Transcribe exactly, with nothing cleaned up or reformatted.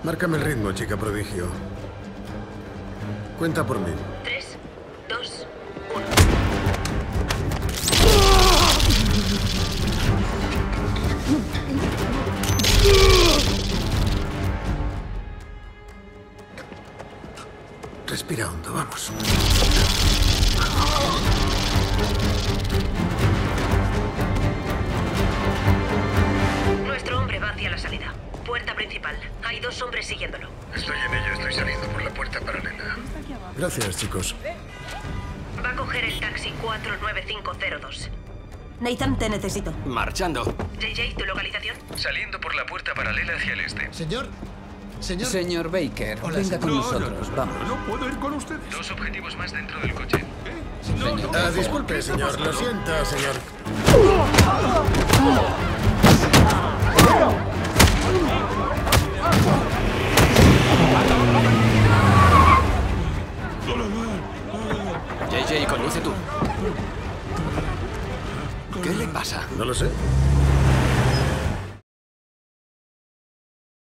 Márcame el ritmo, chica prodigio. Cuenta por mí. Tres, dos, uno. Respira hondo, vamos. Nuestro hombre va hacia la salida. Puerta principal. Hay dos hombres siguiéndolo. Estoy en ello, estoy saliendo por la puerta paralela. Gracias, chicos. Va a coger el taxi cuatro nueve cinco cero dos. Nathan, te necesito. Marchando. J J, ¿tu localización? Saliendo por la puerta paralela hacia el este. Señor. Señor. Señor Baker, Hola, venga con No, nosotros, no, no, vamos. No puedo ir con ustedes. Dos objetivos más dentro del coche. Señor. Ah, disculpe, señor. Lo siento, señor. J J, conduce tú. ¿Qué le pasa? No lo sé.